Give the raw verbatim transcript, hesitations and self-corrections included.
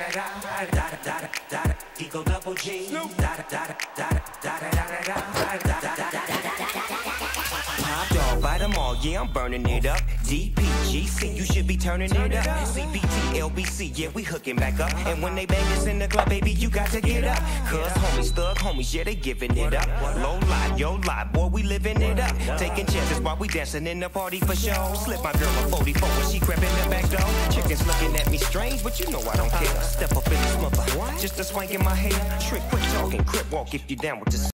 Eagle double G. Da da da da da da da da da da da da. Top dog, bite 'em all, yeah, I'm burning it up. D P G C, you should be turning it up. C B T L B C, yeah, we hooking back up. And when they bang us in the club, baby, you got to get up. Cause homies, thug homies, yeah, they giving it up. Low life, yo life, boy, we living it up. Taking chances while we dancing in the party for show. Slip my girl a forty-four when she crept in the back door. Chickens looking at me strange, but you know I don't care. Step up in this mother, just a swank in my hair. Trick, quick talking, crip walk if you down with this.